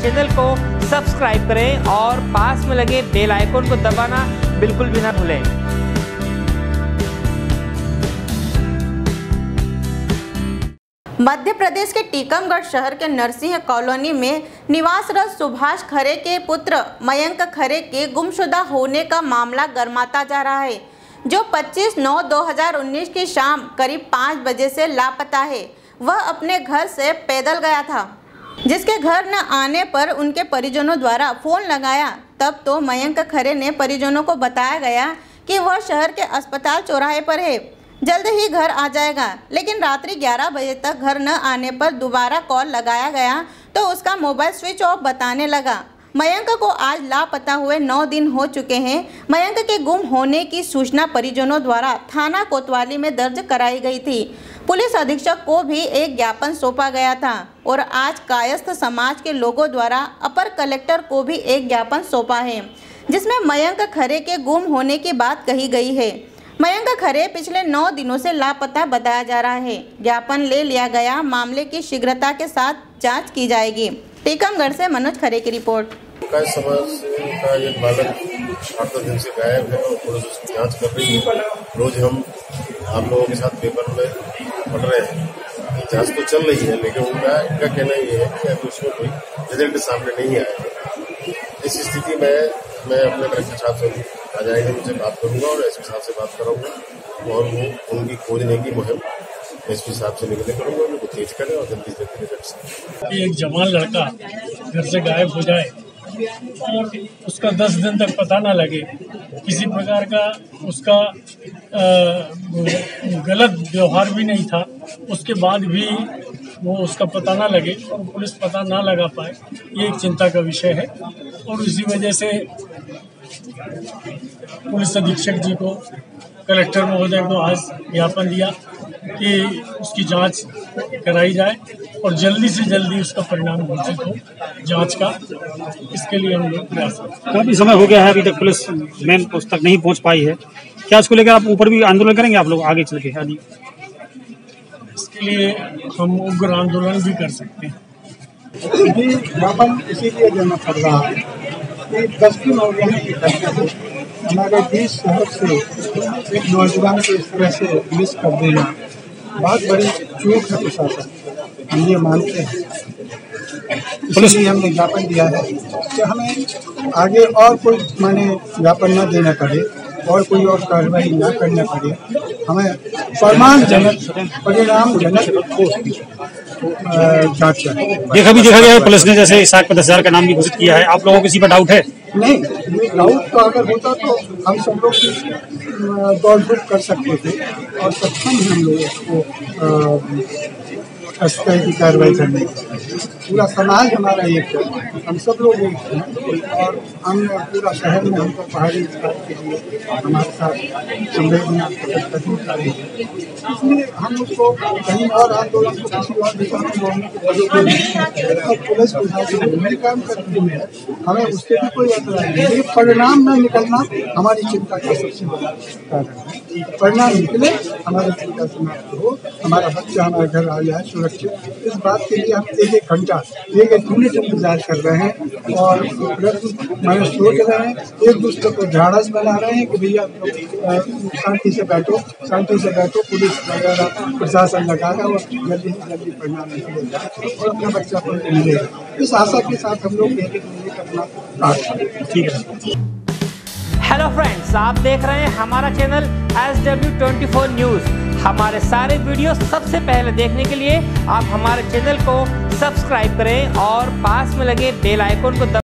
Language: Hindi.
चैनल को सब्सक्राइब करें और पास में लगे बेल आइकन को दबाना बिल्कुल भी ना भूलें। मध्य प्रदेश के टीकमगढ़ शहर के नरसिंह कॉलोनी में निवासरत सुभाष खरे के पुत्र मयंक खरे के गुमशुदा होने का मामला गर्माता जा रहा है, जो 25/9/2019 की शाम करीब 5 बजे से लापता है। वह अपने घर से पैदल गया था, जिसके घर न आने पर उनके परिजनों द्वारा फोन लगाया। तब तो मयंक खरे ने परिजनों को बताया गया कि वह शहर के अस्पताल चौराहे पर है, जल्द ही घर आ जाएगा। लेकिन रात्रि 11 बजे तक घर न आने पर दोबारा कॉल लगाया गया तो उसका मोबाइल स्विच ऑफ बताने लगा। मयंक को आज लापता हुए 9 दिन हो चुके हैं। मयंक के गुम होने की सूचना परिजनों द्वारा थाना कोतवाली में दर्ज कराई गई थी। पुलिस अधीक्षक को भी एक ज्ञापन सौंपा गया था और आज कायस्थ समाज के लोगों द्वारा अपर कलेक्टर को भी एक ज्ञापन सौंपा है, जिसमें मयंक खरे के गुम होने की बात कही गई है। मयंक खरे पिछले 9 दिनों से लापता बताया जा रहा है। ज्ञापन ले लिया गया, मामले की शीघ्रता के साथ जांच की जाएगी। टीकमगढ़ से मनोज खरे की रिपोर्ट। समाज का एक बालक 8-10 दिन से गायब है और पुलिस उसकी जांच कर रही है। रोज हम आप लोगों के साथ पेपर में पढ़ रहे हैं, जांच तो चल रही है, लेकिन इनका कहना ये है कि अभी उसमें कोई रिजल्ट सामने नहीं आया। इस स्थिति में मैं अपने कलेक्टर साहब से आ जाएंगे, उनसे बात करूंगा और एसपी साहब से बात कराऊंगा और वो उनकी खोजने की मुहिम एसपी साहब से निवेदन करूंगा, उनको तेज करें और जल्दी से रिजल्ट। एक जवान लड़का घर से गायब हो जाए और उसका 10 दिन तक पता ना लगे, किसी प्रकार का उसका गलत व्यवहार भी नहीं था, उसके बाद भी वो उसका पता ना लगे और पुलिस पता ना लगा पाए, ये एक चिंता का विषय है। और इसी वजह से पुलिस अधीक्षक जी को कलेक्टर महोदय को आज ज्ञापन दिया कि उसकी जांच कराई जाए और जल्दी से जल्दी उसका परिणाम घोषित हो जांच का। इसके लिए हम लोग प्रयास करें। काफी समय हो गया है, अभी तक पुलिस मेन पोस्ट तक नहीं पहुंच पाई है। क्या इसको लेकर आप ऊपर भी आंदोलन करेंगे आप लोग आगे चल के? इसके लिए हम उग्र आंदोलन भी कर सकते हैं। ज्ञापन इसीलिए देना पड़ रहा है कि 10 दिन हो गए हैं हमारे 20 शहर से एक नौजवान को इस तरह से मिस कर देना बहुत बड़ी चूक है प्रशासन, हम ये मानते हैं। इसलिए हमने ज्ञापन दिया है कि हमें आगे और कोई ज्ञापन न देना पड़े और कोई और कार्रवाई न करना पड़े, हमें परिणामजनक जांच देखा गया है पुलिस ने जैसे इसाक पर 10,000 का नाम भी घोषित किया है। आप लोगों को किसी पर डाउट है? नहीं, डाउट तो अगर होता तो हम सब लोग दौड़ धूप कर सकते थे और सक्षम हम लोग उसको अस्पताल की कार्रवाई करने की। पूरा समाज हमारा एक है, हम सब लोग एक हैं और हम पूरा शहर में हमको पहाड़ी विकास के लिए हमारे साथ संवेदना प्रकट कर रही है। इसलिए हम उसको कहीं और आंदोलन को किसी और दिशा में मोड़ने की वजह और पुलिस प्रशासन काम करती है, हमें उससे भी कोई एतराज नहीं। परिणाम न निकलना हमारी चिंता का सबसे बड़ा कारण है। परिणाम निकले, हमारी चिंता समाप्त हो, हमारा बच्चा हमारे घर आ जाए सुरक्षित। इस बात के लिए हम एक घंटा 1 मिनट इंतजार कर रहे हैं और मैंने सोच रहे हैं, एक दूसरे को ढाढ़स बना रहे हैं कि भैया शांति से बैठो, पुलिस वगैरह प्रशासन लगागा और जल्दी से जल्दी परिणाम निकलेगा और अपना बच्चा को मिलेगा। इस आशा के साथ हम लोग एक मिनट अपना कार्य करें। ठीक है। हेलो फ्रेंड्स, आप देख रहे हैं हमारा चैनल SW24 न्यूज़। हमारे सारे वीडियो सबसे पहले देखने के लिए आप हमारे चैनल को सब्सक्राइब करें और पास में लगे बेल आइकन को